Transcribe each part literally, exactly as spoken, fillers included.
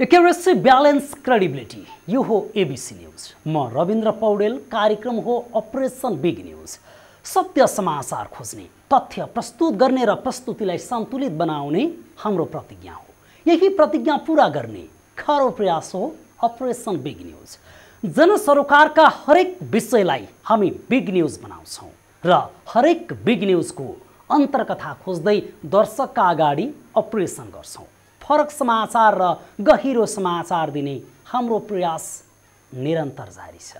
Accuracy balance credibility यो हो ABC news. म रविन्द्र पौडेल। कार्यक्रम हो अपरेसन बिग न्यूज। सत्य समाचार खोज्ने, तथ्य प्रस्तुत गर्ने र प्रस्तुतिलाई सन्तुलित बनाउने हाम्रो प्रतिज्ञा हो। यही प्रतिज्ञा पूरा गर्ने खरो प्रयास हो अपरेसन बिग न्यूज। जनसरोकारका हरेक विषयलाई हामी बिग न्यूज बनाउँछौँ र हरेक बिग न्यूजको अन्तर्कथा खोज्दै दर्शकका अगाडि अपरेसन गर्छौँ। फरक समाचार र गहिरो समाचार दिने हाम्रो प्रयास निरन्तर जारी छ।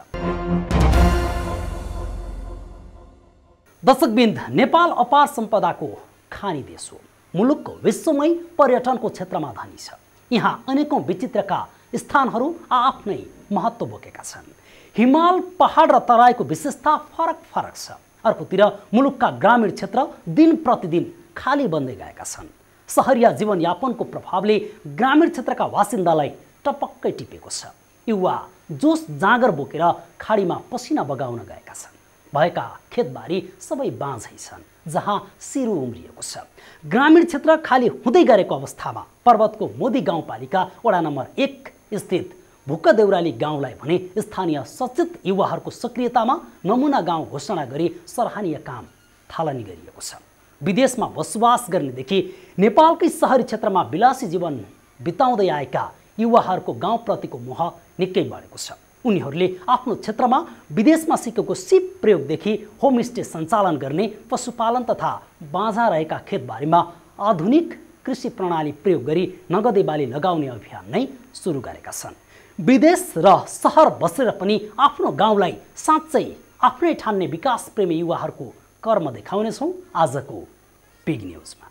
दर्शकबिन्द, नेपाल अपार सम्पदाको खानी देश हो। मुलुकको विश्वमै पर्यटनको क्षेत्रमा धनी छ। यहाँ अनेकौं विचित्रका स्थानहरू आफ्नै महत्त्व बोकेका छन्। हिमाल, पहाड र तराईको विशेषता फरक फरक छ। अर्कोतिर मुलुकका ग्रामीण क्षेत्र दिन प्रतिदिन खाली बन्दै गएका छन्। सहरिया जीवनयापनको प्रभावले ग्रामीण क्षेत्रका बासिन्दालाई टपक्कै टिपेको छ। युवा जोस जाँगर बोकेर खाडीमा पसिना बगाउन गएका छन्। भएका खेतबारी सबै बाँझै छन्, जहाँ सिरु उम्रिएको छ। ग्रामीण क्षेत्र खाली हुँदै गरेको अवस्थामा पर्वतको मोदी गाउँपालिका वडा नम्बर एक स्थित भुक्क देउराली गाउँलाई भने स्थानीय सचेत युवाहरूको सक्रियतामा नमुना गाउँ घोषणा गरी सराहनीय काम थालनी गरिएको छ। विदेशमा बसोबास गर्नेदेखि नेपालकै शहरी क्षेत्रमा विलासी जीवन बिताउँदै आएका युवाहरूको गाउँप्रतिको मोह निकै बढेको छ। उनीहरूले आफ्नो क्षेत्रमा विदेशमा सिकेको सिप प्रयोगदेखि होमस्टे सञ्चालन गर्ने, पशुपालन तथा बाँझा रहेका खेतबारीमा आधुनिक कृषि प्रणाली प्रयोग गरी नगदे बाली लगाउने अभियान नै सुरु गरेका छन्। विदेश र सहर बसेर पनि आफ्नो गाउँलाई साँच्चै आफ्नै ठान्ने विकास प्रेमी युवाहरूको कर्म देखाउनेछौँ आजको बिग न्यूजमा।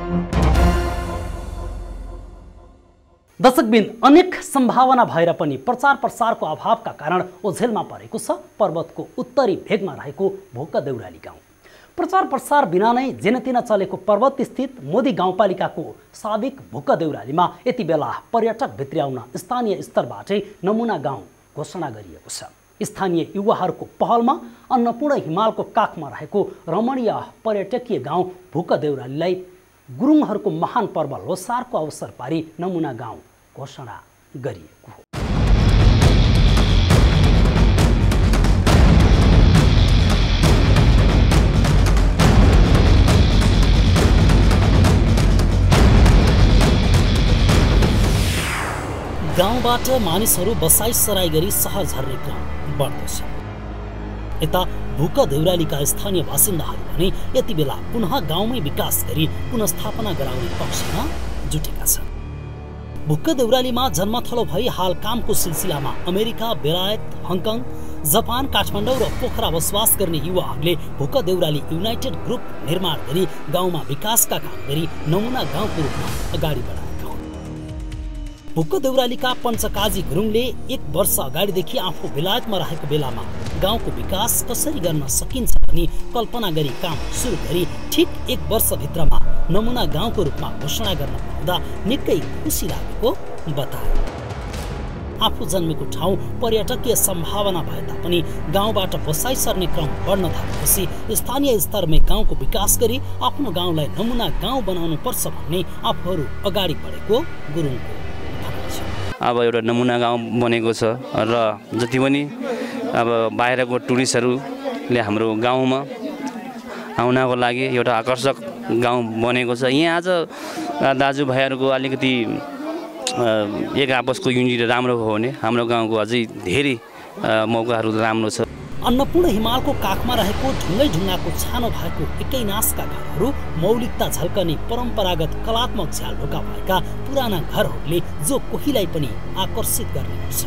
दर्शकबिन, अनेक सम्भावना भएर पनि प्रचार प्रसारको अभावका कारण ओझेलमा परेको छ पर्वतको उत्तरी भेगमा रहेको भुक्क देउराली गाउँ। प्रचार प्रसार बिना नै जेनतेन चलेको पर्वत स्थित मोदी गाउँपालिकाको साबिक भुक्क देउरालीमा यति बेला पर्यटक भित्र्याउन स्थानीय स्तरबाटै नमुना गाउँ घोषणा गरिएको छ। स्थानीय युवाहरूको पहलमा अन्नपूर्ण हिमालको काखमा रहेको रमणीय पर्यटकीय गाउँ भुक्क देउरालीलाई गुरुङहरूको महान पर्व लोसारको अवसर पारी नमुना गाउँ घोषणा गरिएको हो। गाउँबाट मानिसहरू बसाई सराई गरी सहर झर्ने क्रम बढ्दो छ। यता भुक्क देउरालीका स्थानीय बासिन्दाहरू भने यति बेला पुनः गाउँमै विकास गरी पुनस्थापना गराउने पक्षमा जुटेका छन्। भुक्क देउरालीमा जन्मथलो भई हाल कामको सिलसिलामा अमेरिका, बेलायत, हङकङ, जापान, काठमाडौँ र पोखरा बसोबास गर्ने युवाहरूले भुक्क देउराली युनाइटेड ग्रुप निर्माण गरी गाउँमा विकासका काम गरी नमुना गाउँको रूपमा अगाडि बढाए। भुक्क देउरालीका पञ्चकाजी गुरुङले एक वर्ष अगाडिदेखि आफू बेलायतमा रहेको बेलामा गाउँको विकास कसरी गर्न सकिन्छ भनी कल्पना गरी काम सुरु गरी ठिक एक वर्षभित्रमा नमुना गाउँको रूपमा घोषणा गर्न पाउँदा निकै खुसी लागेको बताए। आफू जन्मेको ठाउँ पर्यटकीय सम्भावना भए तापनि गाउँबाट बसाई सर्ने क्रम बढ्न थालेपछि स्थानीय स्तरमै गाउँको विकास गरी आफ्नो गाउँलाई नमुना गाउँ बनाउनु पर्छ भन्ने आफूहरू अगाडि बढेको गुरुङको अब एउटा नमुना गाउँ बनेको छ र जति पनि अब बाहिरको टुरिस्टहरूले हाम्रो गाउँमा आउनको लागि एउटा आकर्षक गाउँ बनेको छ। यहाँ आज दाजुभाइहरूको अलिकति एक आपसको युनिटी राम्रो हो भने हाम्रो गाउँको अझै धेरै मौकाहरू राम्रो छ। अन्नपूर्ण हिमालको काखमा रहेको ढुङ्गै ढुङ्गाको छानो भएको एकै नासका घरहरू मौलिकता झल्कने परम्परागत कलात्मक झ्याल ढोका भएका पुराना घरहरूले जो कोहीलाई पनि आकर्षित गर्ने गर्छ।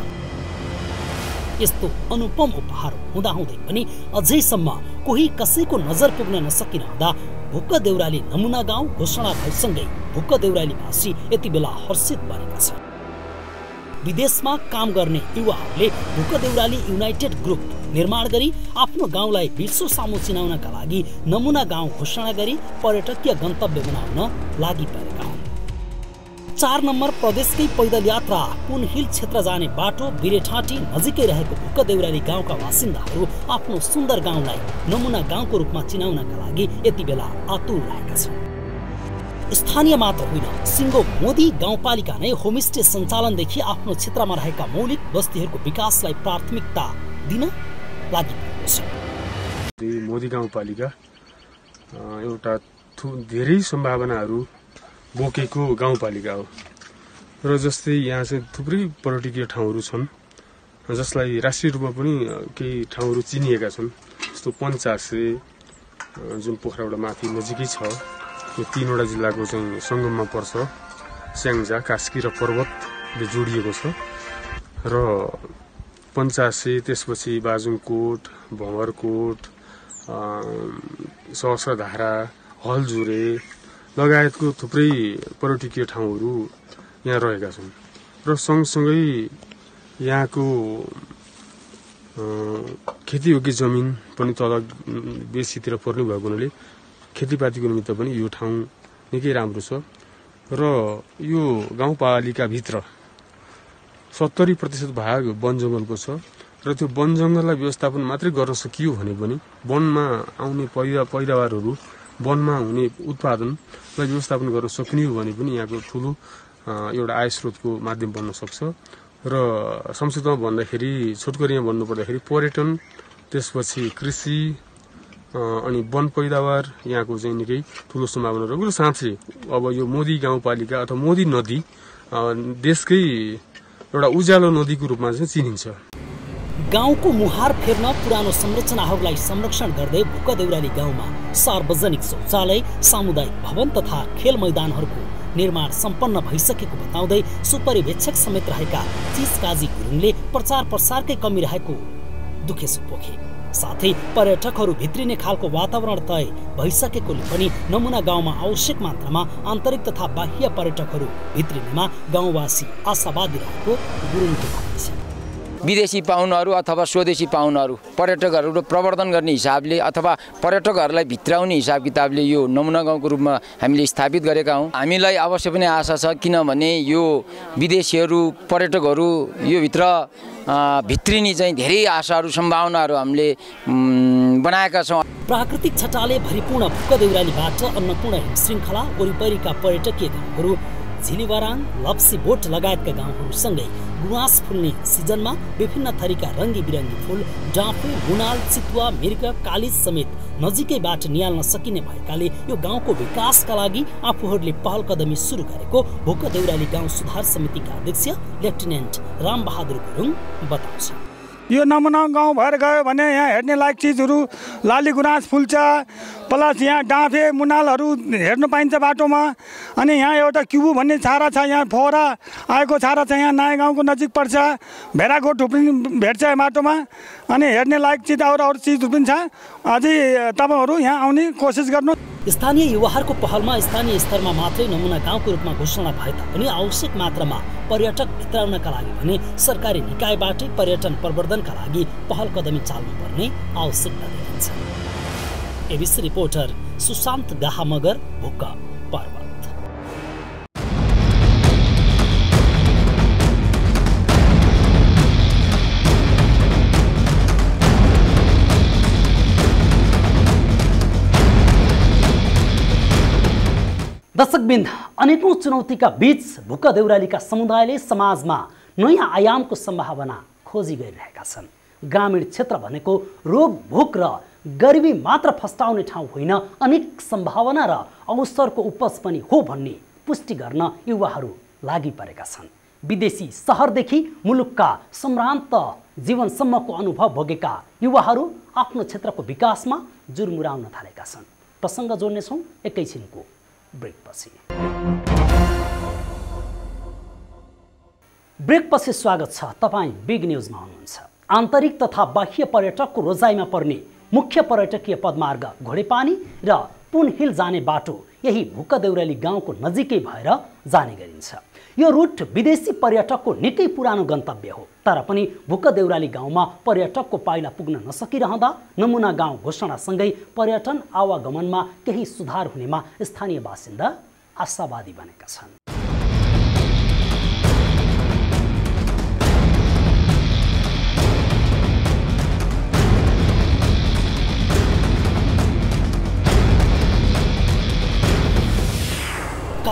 यस्तो अनुपम उपहार हुँदाहुँदै पनि अझैसम्म कोही कसैको नजर पुग्न नसकिन हुँदा भुक्क देउराली नमुना गाउँ घोषणा भएसँगै भुक्क देउरालीवासी यति बेला हर्षित बनेका छन्। विदेशमा काम गर्ने युवाहरूले भुक्क देउराली युनाइटेड ग्रुप निर्माण गरी आफ्नो गाउँलाई विश्व सामु चिनाउनका लागि नमुना गाउँ घोषणा गरी पर्यटकीय गन्तव्य बनाउन लागि परेका हुन्। चार नम्बर प्रदेशकै पैदल यात्रा पुन हिल क्षेत्र जाने बाटो बिरेठाँटी नजिकै रहेको भुक्क देउराली गाउँका बासिन्दाहरू आफ्नो सुन्दर गाउँलाई नमुना गाउँको रूपमा चिनाउनका लागि यति बेला आतुर रहेका छन्। स्थानीय मात्र होइन, सिङ्गो मोदी गाउँपालिका नै होमस्टे सञ्चालनदेखि आफ्नो क्षेत्रमा रहेका मौलिक बस्तीहरूको विकासलाई प्राथमिकता दिन लागिरहेको छ। मोदी गाउँपालिका एउटा धेरै सम्भावनाहरू बोकेको गाउँपालिका हो र जस्तै यहाँ चाहिँ थुप्रै पर्यटकीय ठाउँहरू छन् जसलाई राष्ट्रिय रूपमा पनि केही ठाउँहरू चिनिएका छन्। जस्तो पञ्चासे जुन पोखराबाट माथि नजिकै छ, यो तीनवटा जिल्लाको चाहिँ सङ्गममा पर्छ। स्याङ्जा, कास्की र पर्वतले जोडिएको छ र पञ्चासे, त्यसपछि बाजुङकोट, भँवरकोट, सहस्रधारा, हलजुरे लगायतको थुप्रै पर्यटकीय ठाउँहरू यहाँ रहेका छन् र सँगसँगै यहाँको खेतीयोग्य जमिन पनि तल बेसीतिर पर्ने भएको हुनाले खेतीपातीको निमित्त पनि यो ठाउँ निकै राम्रो छ र यो गाउँपालिकाभित्र सत्तरी प्रतिशत भाग वन जङ्गलको छ र त्यो वन जङ्गललाई व्यवस्थापन मात्रै गर्न सकियो भने पनि वनमा आउने पैदा पैदावारहरू वनमा हुने उत्पादनलाई व्यवस्थापन गर्न सक्ने हो भने पनि यहाँको ठुलो एउटा आय स्रोतको माध्यम बन्न सक्छ। र संक्षिप्तमा भन्दाखेरि, छोटकरीमा भन्नुपर्दाखेरि पर्यटन, त्यसपछि कृषि अनि वन पैदावार यहाँको चाहिँ निकै ठुलो सम्भावना रहेको र साँच्चै अब यो मोदी गाउँपालिका अथवा मोदी नदी देशकै एउटा उज्यालो नदीको रूपमा चाहिँ चिनिन्छ। गाउँको मुहार फेर्न पुरानो संरचनाहरूलाई संरक्षण गर्दै भुक्क देउराली गाउँमा सार्वजनिक शौचालय, सामुदायिक भवन तथा खेल मैदानहरूको निर्माण सम्पन्न भइसकेको बताउँदै सुपरिवेक्षक समेत रहेका चिजकाजी गुरुङले प्रचार प्रसारकै कमी रहेको दुखेसो पोखे। साथै पर्यटकहरू भित्रिने खालको वातावरण तय भइसकेकोले पनि नमुना गाउँमा आवश्यक मात्रामा आन्तरिक तथा बाह्य पर्यटकहरू भित्रिनेमा गाउँवासी आशावादी रहेको गुरुङको भनाइ छ। विदेशी पाहुनाहरू अथवा स्वदेशी पाहुनाहरू पर्यटकहरू प्रवर्धन गर्ने हिसाबले अथवा पर्यटकहरूलाई भित्राउने हिसाब किताबले यो नमुना गाउँको रूपमा हामीले स्थापित गरेका हौँ। हामीलाई अवश्य पनि आशा छ, किनभने यो विदेशीहरू पर्यटकहरू यो भित्र भित्रिने चाहिँ धेरै आशाहरू सम्भावनाहरू हामीले बनाएका छौँ। प्राकृतिक छटाले भरिपूर्ण भुक्क देउरालीबाट अन्नपूर्ण हिमश्रृङ्खला वरिपरिका पर्यटकीय गाउँहरू, झिलिवाराङ, लप्सी बोट लगायतका गाउँहरूसँगै गुवाँस फुल्ने सिजनमा विभिन्न थरीका रङ्गी बिरङ्गी फुल, डाँफे, मुनाल, चितुवा, मृग, कालिज समेत नजिकैबाट निहाल्न सकिने भएकाले यो गाउँको विकासका लागि आफूहरूले पहल कदमी सुरु गरेको भुक्क देउराली गाउँ सुधार समितिका अध्यक्ष लेफ्टिनेन्ट रामबहादुर गुरुङ बताउँछ। यो नमुना गाउँ भएर गयो भने यहाँ हेर्ने लायक चिजहरू लाली गुराँस फुल्छ, प्लस यहाँ डाँफे मुनालहरू हेर्न पाइन्छ बाटोमा। अनि यहाँ एउटा क्युबु भन्ने छारा छ, यहाँ फोहरा आएको छारा छ, यहाँ नयाँ गाउँको नजिक पर्छ। भेडाको थुप्रै भेट्छ बाटोमा। अनि हेर्ने लायक चिज अरू अरू चिजहरू पनि छ। अझै तपाईँहरू यहाँ आउने कोसिस गर्नु। स्थानीय युवाहरूको पहलमा स्थानीय स्तरमा मात्रै नमुना गाउँको रूपमा घोषणा भए तापनि आवश्यक मात्रामा पर्यटक भित्राउनका लागि भने सरकारी निकायबाटै पर्यटन प्रवर्धनका लागि पहल कदमी चाल्नुपर्ने आवश्यकता देखिन्छ। एबिसी रिपोर्टर सुशान्त गाहा मगर, भुक्क, पर्वत। दर्शकबिन्द, अनेकौं चुनौतीका बीच भुक्क देउरालीका समुदायले समाजमा नयाँ आयामको सम्भावना खोजी गरिरहेका छन्। ग्रामीण क्षेत्र भनेको रोग भोक र गरिबी मात्र फस्टाउने ठाउँ होइन, अनेक सम्भावना र अवसरको उपज पनि हो भन्ने पुष्टि गर्न युवाहरू लागि परेका छन्। विदेशी सहरदेखि मुलुकका सम्भ्रान्त जीवनसम्मको अनुभव भोगेका युवाहरू आफ्नो क्षेत्रको विकासमा जुरमुराउन थालेका छन्। प्रसङ्ग जोड्नेछौँ एकैछिनको ब्रेकपछि। ब्रेकपछि स्वागत छ। तपाईँ बिग न्युजमा हुनुहुन्छ। आन्तरिक तथा बाह्य पर्यटकको रोजाइमा पर्ने मुख्य पर्यटकीय पदमार्ग घोडेपानी र पुनहिल जाने बाटो यही भुक्क देउराली गाउँको नजिकै भएर जाने गरिन्छ। यो रुट विदेशी पर्यटकको निकै पुरानो गन्तव्य हो, तर पनि भुक्क देउराली गाउँमा पर्यटकको पाइला पुग्न नसकिरहँदा नमुना गाउँ घोषणासँगै पर्यटन आवागमनमा केही सुधार हुनेमा स्थानीय बासिन्दा आशावादी बनेका छन्।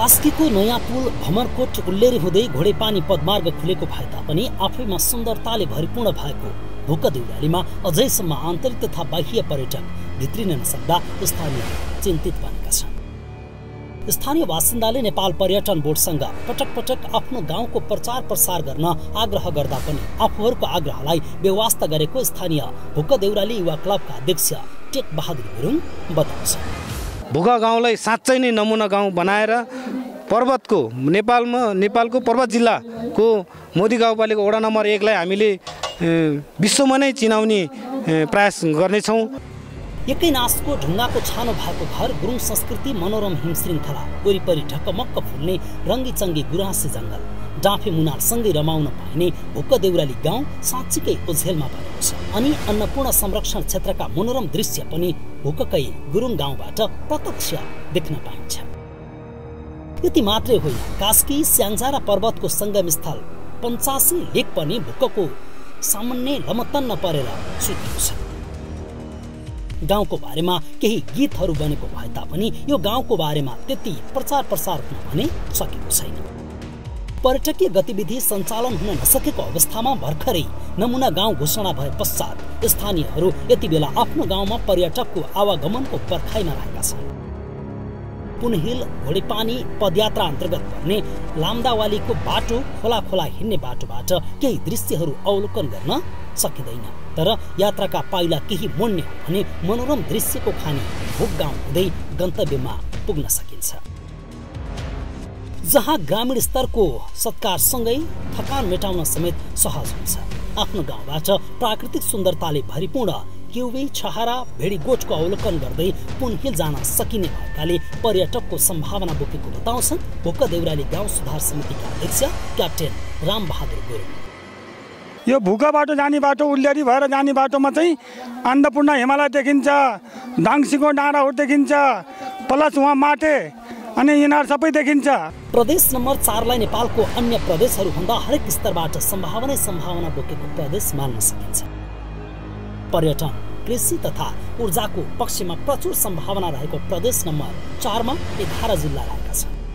कास्कीको नयाँ पुल भमरकोट उल्लेरी हुँदै घोडेपानी पदमार्ग खुलेको भए तापनि आफैमा सुन्दरताले भरिपूर्ण भएको भुक देउरालीमा अझैसम्म आन्तरिक तथा बाह्य पर्यटक भित्रिन नसक्दा स्थानीय चिन्तित बनेका छन्। स्थानीय बासिन्दाले नेपाल पर्यटन बोर्डसँग पटक पटक आफ्नो गाउँको प्रचार प्रसार गर्न आग्रह गर्दा पनि आफूहरूको आग्रहलाई बेवास्ता गरेको स्थानीय भुक देउराली युवा क्लबका अध्यक्ष टेक बहादुर गुरुङ बताउँछन्। भुक गाउँलाई साँच्चै नै नमुना गाउँ बनाएर पर्वतको नेपालमा नेपालको पर्वत जिल्लाको मोदी गाउँपालिका वडा नम्बर एकलाई हामीले विश्वमा नै चिनाउने प्रयास गर्नेछौँ। एकै नासको ढुङ्गाको छानो भएको घर गुरुङ संस्कृति मनोरम हिम श्रृङ्खला वरिपरि ढकमक्क फुल्ने रङ्गीचङ्गी गुराँसे जङ्गल डाँफे मुनालसँगै रमाउन पाइने भुक देउराली गाउँ साँच्चीकै ओझेलमा परेको छ। अनि अन्नपूर्ण संरक्षण क्षेत्रका मनोरम दृश्य पनि भुककै गुरुङ गाउँबाट प्रत्यक्ष देख्न पाइन्छ। यति मात्रै होइन, कास्की स्याङ्जारा पर्वतको सङ्गम स्थल पञ्चासी लेक पनि भुकको सामान्य लमतन्न परेर सुतेको छ। गाउँको बारेमा केही गीतहरू बनेको भए तापनि यो गाउँको बारेमा त्यति प्रचार प्रसार हुन भने सकेको छैन। पर्यटकीय गतिविधि सञ्चालन हुन नसकेको अवस्थामा भर्खरै नमुना गाउँ घोषणा भए पश्चात स्थानीयहरू यति बेला आफ्नो गाउँमा पर्यटकको आवागमनको पर्खाइमा रहेका छन्। पुनहिल घोडेपानी पदयात्रा अन्तर्गत पर्ने लाम्दावालीको बाटो खोला खोला हिँड्ने बाटोबाट केही दृश्यहरू अवलोकन गर्न सकिँदैन, तर यात्राका पाइला केही मोड्ने हो भने मनोरम दृश्यको खानी भुक गाउँ हुँदै गन्तव्यमा पुग्न सकिन्छ, जहाँ ग्रामीण स्तरको सत्कारसँगै थकान मेटाउन समेत सहज हुन्छ। आफ्नो गाउँबाट प्राकृतिक सुन्दरताले भरिपूर्ण केउबे छहारा भेडीगोठको अवलोकन गर्दै पुनहिल जान सकिने भएकाले पर्यटकको सम्भावना बोकेको बताउँछन् भुक देउराली गाउँ सुधार समितिका अध्यक्ष क्याप्टेन राम बहादुर गुरुङ। यो भुक बाटो जाने बाटो उल्लेरी भएर जाने बाटोमा चाहिँ अन्नपूर्ण हिमालय देखिन्छ, दाङसीको डाँडाहरू देखिन्छ, प्लस उहाँ माटे अनि यिनीहरू सबै देखिन्छ। प्रदेश नम्बर चारलाई नेपालको अन्य प्रदेशहरूभन्दा हरेक स्तरबाट सम्भावनै सम्भावना बोकेको प्रदेश मान्न सकिन्छ। पर्यटन, कृषि तथा ऊर्जाको पक्षमा प्रचुर सम्भावना रहेको प्रदेश नम्बर चारमा एघार जिल्ला रहेका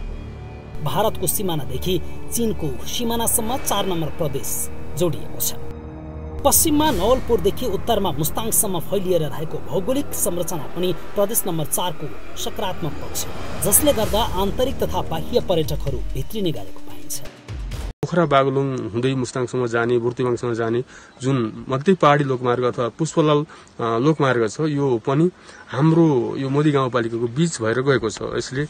छन्। भारतको सिमानादेखि चीनको सिमानासम्म चार नम्बर प्रदेश जोडिएको छ। पश्चिममा नवलपुरदेखि उत्तरमा मुस्ताङसम्म फैलिएर रहेको भौगोलिक संरचना पनि प्रदेश नम्बर चारको सकारात्मक पक्ष हो, जसले गर्दा आन्तरिक तथा बाह्य पर्यटकहरू भित्रिने गरेको पाइन्छ। पोखरा बागलुङ हुँदै मुस्ताङसम्म जाने, बुर्तिवाङसम्म जाने जुन मध्य पहाडी लोकमार्ग अथवा पुष्पलाल लोकमार्ग छ, यो पनि हाम्रो यो मोदी गाउँपालिकाको बीच भएर गएको छ। यसले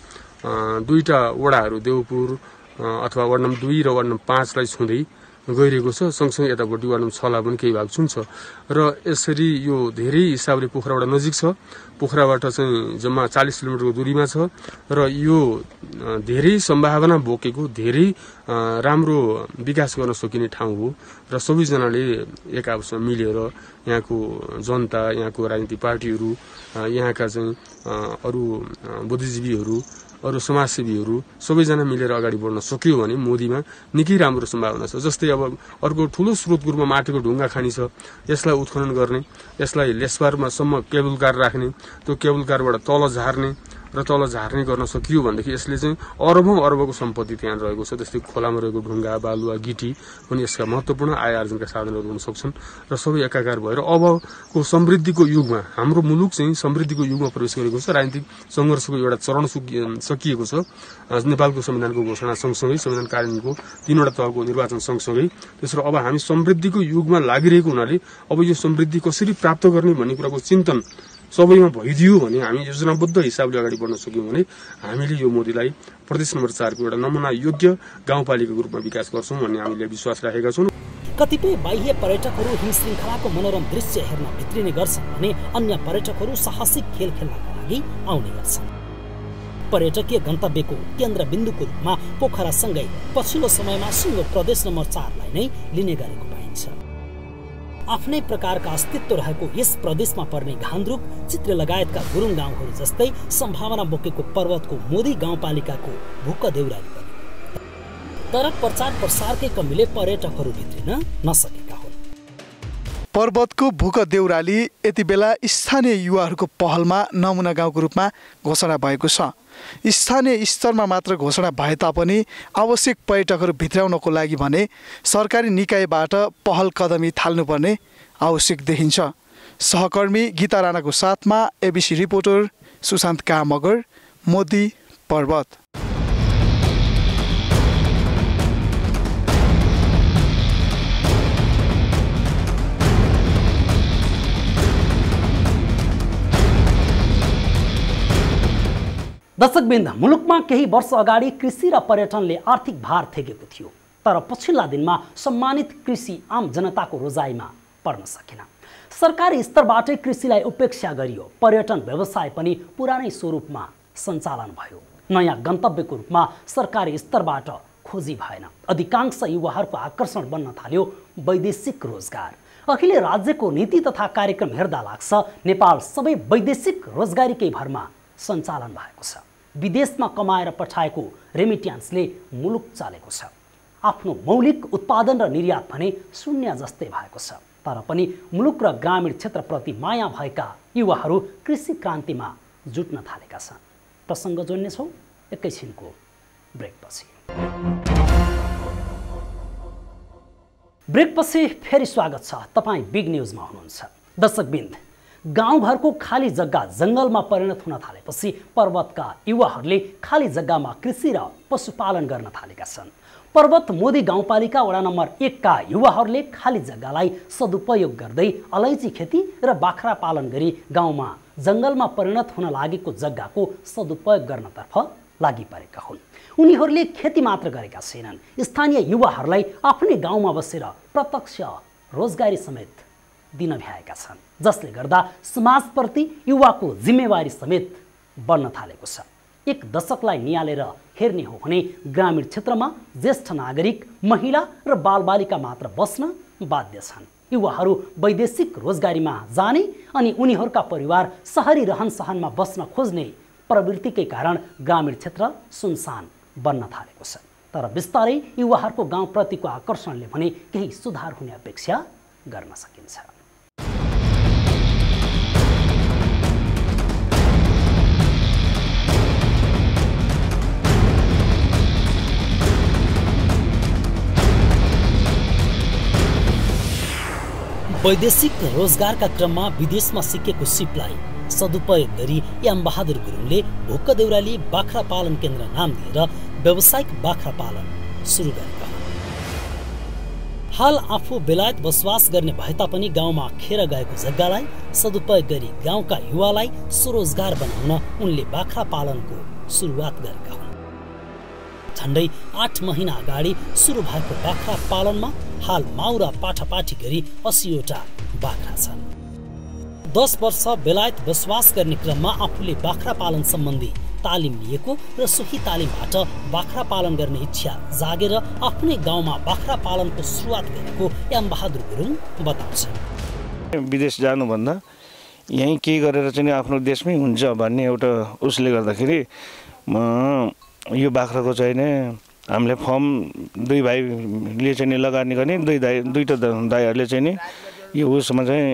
दुईटा वडाहरू देउपुर अथवा वार्ड नम्बर दुई र वार्ड नम्बर पाँचलाई छुँदै गइरहेको छ। सँगसँगै यतापट्टि वार्ड नम्बर छलाई पनि केही भाग छुन्छ र यसरी यो धेरै हिसाबले पोखराबाट नजिक छ। पोखराबाट चाहिँ जम्मा चालिस किलोमिटरको दूरीमा छ र यो धेरै सम्भावना बोकेको धेरै राम्रो विकास गर्न सकिने ठाउँ हो र सबैजनाले एक आपसमा मिलेर यहाँको जनता, यहाँको राजनीतिक पार्टीहरू, यहाँका चाहिँ अरू बुद्धिजीवीहरू, अरू समाजसेवीहरू सबैजना मिलेर अगाडि बढ्न सक्यो भने मोदीमा निकै राम्रो सम्भावना छ। जस्तै अब अर्को ठुलो स्रोत रूपमा माटेको ढुङ्गा खानी छ, यसलाई उत्खनन गर्ने, यसलाई लेसबारमा सम्म केबल कार राख्ने, त्यो केबल कारबाट तल झार्ने र तल झार्ने गर्न सकियो भनेदेखि यसले चाहिँ अरबौं अरबको सम्पत्ति त्यहाँ रहेको छ। जस्तै खोलामा रहेको ढुङ्गा, बालुवा, गिटी पनि यसका महत्त्वपूर्ण आय आर्जनका साधनहरू हुन सक्छन् र सबै एकाकार भएर अबको समृद्धिको युगमा हाम्रो मुलुक चाहिँ समृद्धिको युगमा प्रवेश गरेको छ। राजनीतिक सङ्घर्षको एउटा चरण सकिएको छ। नेपालको संविधानको घोषणा सँगसँगै संविधान कार्यान्वयनको तीनवटा तहको निर्वाचन सँगसँगै, त्यसो अब हामी समृद्धिको युगमा लागिरहेको हुनाले अब यो समृद्धि कसरी प्राप्त गर्ने भन्ने कुराको चिन्तन सबैमा भइदियो भने, हामी योजनाबद्ध हिसाबले अगाडि बढ्न सक्यौँ भने हामीले यो मोदीलाई प्रदेश नम्बर चारको एउटा नमुना योग्य गाउँपालिकाको रूपमा विकास गर्छौँ भन्ने हामीले विश्वास राखेका छौँ। कतिपय बाह्य पर्यटकहरू हिम श्रृङ्खलाको मनोरम दृश्य हेर्न भित्रिने गर्छन् भने अन्य पर्यटकहरू साहसिक खेल खेल्नका लागि आउने गर्छन्। पर्यटकीय गन्तव्यको केन्द्रबिन्दुको रूपमा पोखरासँगै पछिल्लो समयमा सिङ्गो प्रदेश नम्बर चारलाई नै लिने गरेको पाइन्छ। आफ्नै प्रकारका अस्तित्व रहेको यस प्रदेशमा पर्ने घान्द्रुक, चित्र लगायतका गुरुङ गाउँहरू जस्तै सम्भावना बोकेको पर्वतको मोदी गाउँपालिकाको भुक देउराली पनि, तर प्रचार प्रसारकै कमीले पर्यटकहरू भित्रिन नसकेका हुन्। पर्वतको भुक देउराली यति बेला स्थानीय युवाहरूको पहलमा नमुना गाउँको रूपमा घोषणा भएको छ। स्थानीय स्तरमा मात्र घोषणा भए तापनि आवश्यक पर्यटकहरू भित्राउनको लागि भने सरकारी निकायबाट पहल कदमी थाल्नुपर्ने आवश्यक देखिन्छ। सहकर्मी गीता राणाको साथमा एबिसी रिपोर्टर सुशान्त का मगर, मोदी पर्वत। दर्शकबिन्द, मुलुकमा केही वर्ष अगाडि कृषि र पर्यटनले आर्थिक भार थेगेको थियो, तर पछिल्ला दिनमा सम्मानित कृषि आम जनताको रोजाइमा पर्न सकेन। सरकारी स्तरबाटै कृषिलाई उपेक्षा गरियो, पर्यटन व्यवसाय पनि पुरानै स्वरूपमा सञ्चालन भयो। नयाँ गन्तव्यको रूपमा सरकारी स्तरबाट खोजी भएन। अधिकांश युवाहरूको आकर्षण बन्न थाल्यो वैदेशिक रोजगार। अहिले राज्यको नीति तथा कार्यक्रम हेर्दा लाग्छ नेपाल सबै वैदेशिक रोजगारीकै भरमा सञ्चालन भएको छ। विदेशमा कमाएर पठाएको रेमिट्यान्सले मुलुक चलेको छ। आफ्नो मौलिक उत्पादन र निर्यात भने शून्य जस्तै भएको छ। तर पनि मुलुक र ग्रामीण क्षेत्रप्रति माया भएका युवाहरू कृषि क्रान्तिमा जुट्न थालेका छन्। प्रसङ्ग जोड्नेछौँ एकैछिनको ब्रेकपछि। ब्रेकपछि फेरि स्वागत छ। तपाईँ बिग न्युजमा हुनुहुन्छ। दर्शकबिन्द, गाउँघरको खाली जग्गा जङ्गलमा परिणत हुन थालेपछि पर्वतका युवाहरूले खाली जग्गामा कृषि र पशुपालन गर्न थालेका छन्। पर्वत मोदी गाउँपालिका वडा नम्बर एकका युवाहरूले खाली जग्गालाई सदुपयोग गर्दै अलैँची खेती र बाख्रा पालन गरी गाउँमा जङ्गलमा परिणत हुन लागेको जग्गाको सदुपयोग गर्नतर्फ लागि परेका हुन्। उनीहरूले खेती मात्र गरेका छैनन्, स्थानीय युवाहरूलाई आफ्नै गाउँमा बसेर प्रत्यक्ष रोजगारी समेत दिन भ्याएका छन्, जसले गर्दा समाजप्रति युवाको जिम्मेवारी समेत बन्न थालेको छ। एक दशकलाई निहालेर हेर्ने हो भने ग्रामीण क्षेत्रमा ज्येष्ठ नागरिक, महिला र बालबालिका मात्र बस्न बाध्य छन्। युवाहरू वैदेशिक रोजगारीमा जाने अनि उनीहरूका परिवार सहरी रहनसहनमा बस्न खोज्ने प्रवृत्तिकै कारण ग्रामीण क्षेत्र सुनसान बन्न थालेको छ। तर बिस्तारै युवाहरूको गाउँप्रतिको आकर्षणले भने केही सुधार हुने अपेक्षा गर्न सकिन्छ। वैदेशिक रोजगारका क्रममा विदेशमा सिकेको सिपलाई सदुपयोग गरी याम बहादुर गुरुङले भोक देउराली बाख्रा पालन केन्द्र नाम दिएर व्यावसायिक बाख्रा पालन सुरु गरेका हुन्। हाल आफू बेलायत बसोबास गर्ने भए तापनि गाउँमा खेर गएको जग्गालाई सदुपयोग गरी गाउँका युवालाई स्वरोजगार बनाउन उनले बाख्रा पालनको सुरुवात गरेका हुन्। झन्डै आठ महिना अगाडि सुरु भएको बाख्रा पालनमा हाल माउरा पाठापाठी गरी अस्सीवटा बाख्रा छन्। दस वर्ष बेलायत बसोबास गर्ने क्रममा आफूले बाख्रा पालन सम्बन्धी तालिम लिएको र सोही तालिमबाट बाख्रा पालन गर्ने इच्छा जागेर आफ्नै गाउँमा बाख्रा पालनको सुरुवात गरेको याम बहादुर गुरुङ बताउँछ। विदेश जानुभन्दा यहीँ केही गरेर चाहिँ आफ्नो देशमै हुन्छ भन्ने एउटा उसले गर्दाखेरि म यो बाख्राको चाहिँ नै हामीले फर्म दुई भाइले चाहिँ लगानी गर्ने, दुई दाइ दुईवटा दाइहरूले चाहिँ नि यो उसमा चाहिँ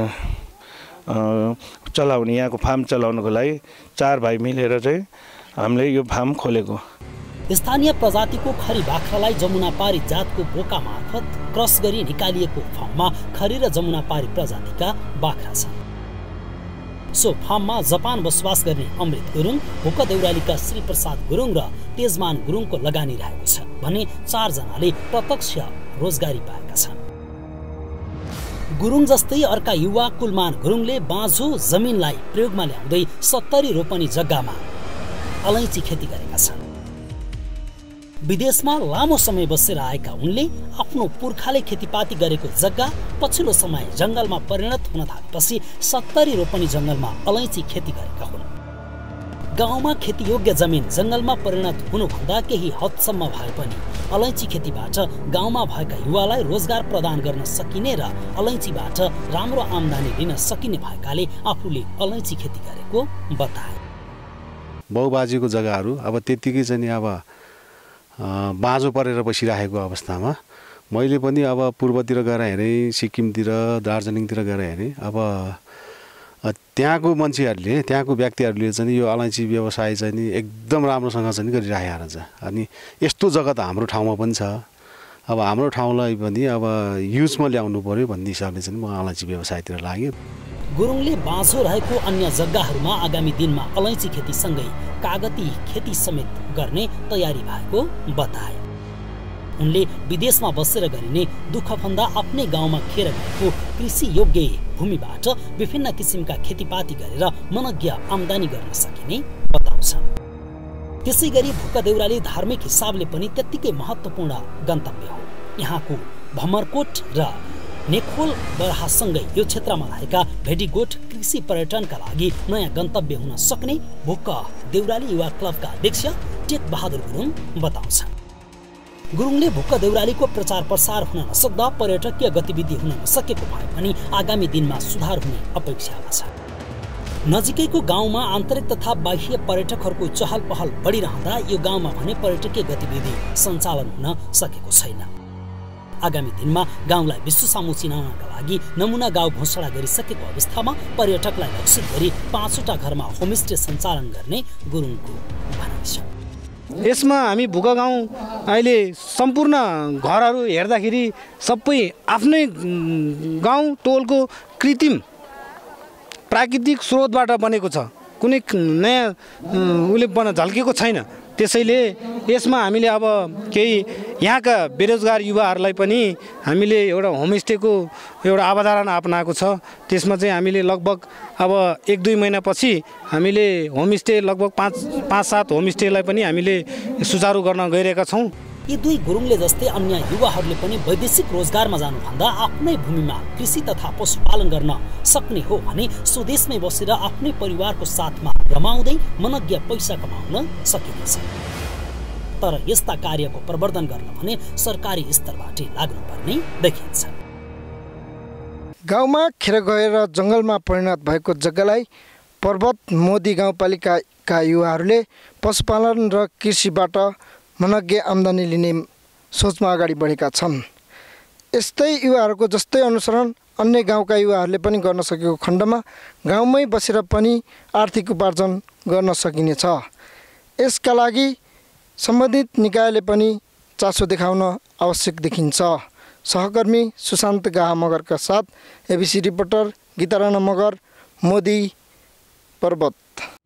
चलाउने, यहाँको फार्म चलाउनको लागि चार भाइ मिलेर चाहिँ हामीले यो फार्म खोलेको। स्थानीय प्रजातिको खरी बाख्रालाई जमुनापारी जातको बोका मार्फत क्रस गरी निकालिएको फार्ममा खरी र जमुनापारी प्रजातिका बाख्रा छन्। सो फार्ममा जापान बसोबास गर्ने अमृत गुरुङ, भोक देउरालीका श्री प्रसाद गुरुङ र तेजमान गुरुङको लगानी रहेको छ भने चारजनाले प्रत्यक्ष रोजगारी पाएका छन्। गुरुङ जस्तै अर्का युवा कुलमान गुरुङले बाँझो जमिनलाई प्रयोगमा ल्याउँदै सत्तरी रोपनी जग्गामा अलैँची खेती गरेका छन्। विदेशमा लामो समय बसेर आएका उनले आफ्नो पुर्खाले खेतीपाती गरेको जग्गा पछिल्लो समय जङ्गलमा परिणत हुन थालेपछि सत्तरी रोपनी जङ्गलमा अलैँची खेती गरेका हुन्। गाउँमा खेतीयोग्य जमिन जङ्गलमा परिणत हुनुभन्दा केही हदसम्म भए पनि अलैँची खेतीबाट गाउँमा भएका युवालाई रोजगार प्रदान गर्न सकिने र अलैँचीबाट राम्रो आम्दानी लिन सकिने भएकाले आफूले अलैँची खेती गरेको बताए। बाउबाजीको जग्गाहरू अब त्यतिकै चाहिँ अब बाँझो परेर बसिरहेको अवस्थामा मैले पनि अब पूर्वतिर गएर हेरेँ, सिक्किमतिर, दार्जिलिङतिर गएर हेरेँ। अब त्यहाँको मान्छेहरूले त्यहाँको व्यक्तिहरूले चाहिँ यो अलैँची व्यवसाय चाहिँ नि एकदम राम्रोसँग चाहिँ गरिरहेको रहेछ। अनि यस्तो जग्गा त हाम्रो ठाउँमा पनि छ। अब हाम्रो ठाउँलाई पनि अब युजमा ल्याउनु पर्यो भन्ने हिसाबले चाहिँ म अलैँची व्यवसायतिर लागेँ। गुरुङले बाँझो रहेको अन्य जग्गाहरूमा आगामी दिनमा अलैँची खेतीसँगै कागती खेती समेत गर्ने तयारी भएको बताए। उनले विदेशमा बसेर गरिने दुःखभन्दा आफ्नै गाउँमा खेर गएको कृषि योग्य भूमिबाट विभिन्न किसिमका खेतीपाती गरेर मनज्ञ आम्दानी गर्न सकिने बताउँछन्। त्यसै गरी भुक्का देउराली धार्मिक हिसाबले पनि त्यत्तिकै महत्त्वपूर्ण गन्तव्य हो। यहाँको भमरकोट र नेखोल बराहासँगै यो क्षेत्रमा रहेका भेडीगोठ कृषि पर्यटनका लागि नयाँ गन्तव्य हुन सक्ने भुक्का देउराली युवा क्लबका अध्यक्ष टेक बहादुर गुरुङ बताउँछन्। गुरुङले भुक्का देउरालीको प्रचार प्रसार हुन नसक्दा पर्यटकीय गतिविधि हुन नसकेको भए पनि आगामी दिनमा सुधार हुने अपेक्षामा छ। नजिकैको गाउँमा आन्तरिक तथा बाह्य पर्यटकहरूको चहल पहल बढिरहँदा यो गाउँमा भने पर्यटकीय गतिविधि सञ्चालन हुन सकेको छैन। आगामी दिनमा गाउँलाई विश्व सामु चिनाउनका लागि नमुना गाउँ घोषणा गरिसकेको अवस्थामा पर्यटकलाई लक्षित गरी पाँचवटा घरमा होमस्टे सञ्चालन गर्ने गुरुङको भनाइ छ। यसमा हामी भुक्का गाउँ अहिले सम्पूर्ण घरहरू हेर्दाखेरि सबै आफ्नै गाउँ टोलको कृत्रिम प्राकृतिक स्रोतबाट बनेको छ। कुनै नयाँ उसले बना झल्केको छैन। त्यसैले यसमा हामीले अब केही यहाँका बेरोजगार युवाहरूलाई पनि हामीले एउटा होमस्टेको एउटा अवधारणा अपनाएको छ। त्यसमा चाहिँ हामीले लगभग अब एक दुई महिनापछि हामीले होमस्टे लगभग पाँच पाँच सात होमस्टेलाई पनि हामीले सुचारू गर्न गइरहेका छौँ। यी दुई गुरुङले जस्तै अन्य युवाहरूले पनि वैदेशिक रोजगारमा जानुभन्दा आफ्नै भूमिमा कृषि तथा पशुपालन गर्न सक्ने हो भने स्वदेशमै बसेर आफ्नै परिवारको साथमा रमाउँदै मनज्ञ पैसा कमाउन सकिनेछ। तर यस्ता कार्यको प्रवर्धन गर्न भने सरकारी स्तरबाटै लाग्नुपर्ने देखिन्छ। गाउँमा खेर गएर जङ्गलमा परिणत भएको जग्गालाई पर्वत मोदी गाउँपालिकाका युवाहरूले पशुपालन र कृषिबाट मनज्ञ आम्दानी लिने सोचमा अगाडि बढेका छन्। यस्तै युवाहरूको जस्तै अनुसरण अन्य गाउँका युवाहरूले पनि गर्न सकेको खण्डमा गाउँमै बसेर पनि आर्थिक उपार्जन गर्न सकिनेछ। यसका लागि सम्बन्धित निकायले पनि चासो देखाउन आवश्यक देखिन्छ। सहकर्मी सुशान्त गाहा मगरका साथ एबिसी रिपोर्टर गीता राणा मगर, मोदी पर्वत।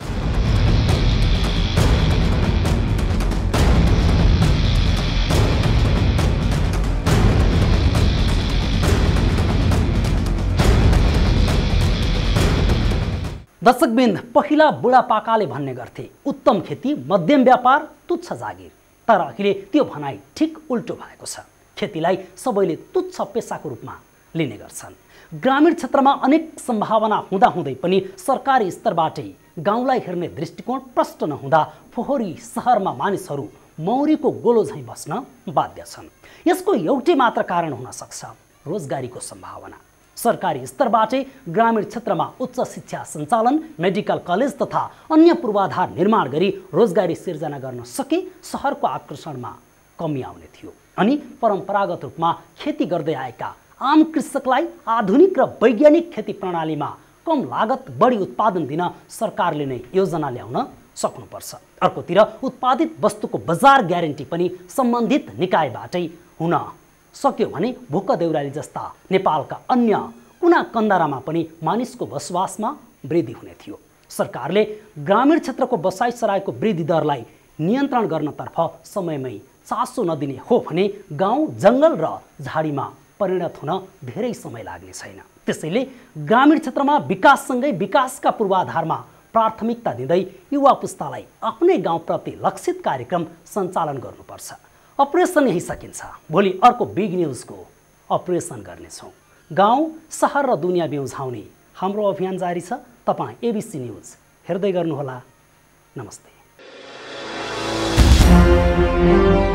दर्शकबिन्द, पहिला बुढापाकाले भन्ने गर्थे उत्तम खेती मध्यम व्यापार तुच्छ जागिर। तर अहिले त्यो भनाइ ठिक उल्टो भएको छ। खेतीलाई सबैले तुच्छ पेसाको रूपमा लिने गर्छन्। ग्रामीण क्षेत्रमा अनेक सम्भावना हुँदाहुँदै पनि सरकारी स्तरबाटै गाउँलाई हेर्ने दृष्टिकोण प्रष्ट नहुँदा फोहोरी सहरमा मानिसहरू मौरीको गोलो झैँ बस्न बाध्य छन्। यसको एउटै मात्र कारण हुन सक्छ रोजगारीको सम्भावना। सरकारी स्तरबाटै ग्रामीण क्षेत्रमा उच्च शिक्षा सञ्चालन, मेडिकल कलेज तथा अन्य पूर्वाधार निर्माण गरी रोजगारी सिर्जना गर्न सके सहरको आकर्षणमा कमी आउने थियो। अनि परम्परागत रूपमा खेती गर्दै आएका आम कृषकलाई आधुनिक र वैज्ञानिक खेती प्रणालीमा कम लागत बढी उत्पादन दिन सरकारले नै योजना ल्याउन सक्नुपर्छ। अर्कोतिर उत्पादित वस्तुको बजार ग्यारेन्टी पनि सम्बन्धित निकायबाटै हुन सक्यो भने भुक्का देउराली जस्ता नेपालका अन्य कुना कन्दारामा पनि मानिसको बसोबासमा वृद्धि हुने थियो। सरकारले ग्रामीण क्षेत्रको बसाइसरायको वृद्धि दरलाई नियन्त्रण गर्नतर्फ समयमै चासो नदिने हो भने गाउँ जङ्गल र झाडीमा परिणत हुन धेरै समय लाग्ने छैन। त्यसैले ग्रामीण क्षेत्रमा विकाससँगै विकासका पूर्वाधारमा प्राथमिकता दिँदै युवा पुस्तालाई आफ्नै गाउँप्रति लक्षित कार्यक्रम सञ्चालन गर्नुपर्छ। अपरेसन यही सकिन्छ। भोलि अर्को बिग न्युजको अपरेसन गर्नेछौँ। गाउँ, सहर र दुनियाँ बिउझाउने हाम्रो अभियान जारी छ। तपाईँ एबिसी न्युज हेर्दै गर्नुहोला। नमस्ते।